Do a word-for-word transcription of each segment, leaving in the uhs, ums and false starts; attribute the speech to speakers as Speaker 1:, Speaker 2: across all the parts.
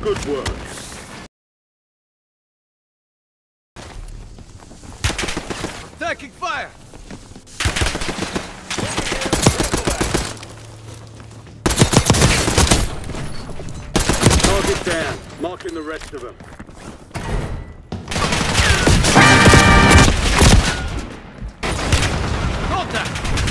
Speaker 1: Good work.
Speaker 2: Taking fire!
Speaker 1: Target down. Marking the rest of them.
Speaker 2: Contact!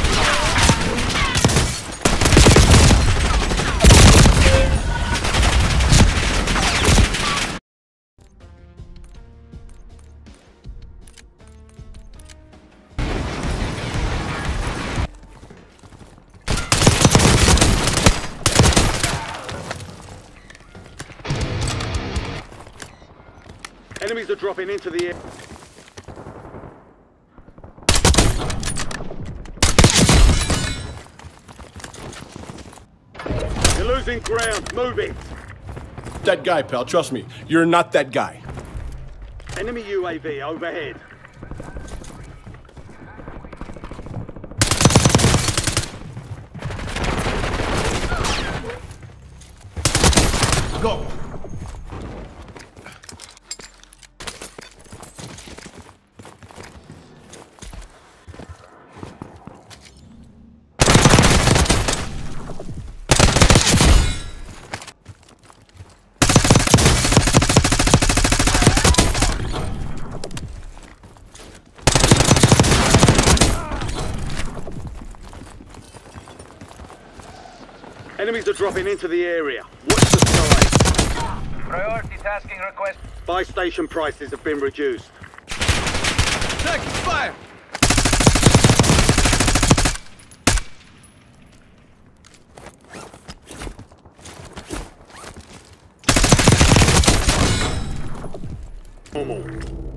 Speaker 1: Enemies are dropping into the air. You're losing ground. Moving.
Speaker 3: That guy, pal. Trust me. You're not that guy.
Speaker 1: Enemy U A V overhead.
Speaker 3: Go.
Speaker 1: Enemies are dropping into the area. Watch the sky.
Speaker 4: Priority tasking request.
Speaker 1: Buy station prices have been reduced.
Speaker 2: Taking fire!
Speaker 1: Normal.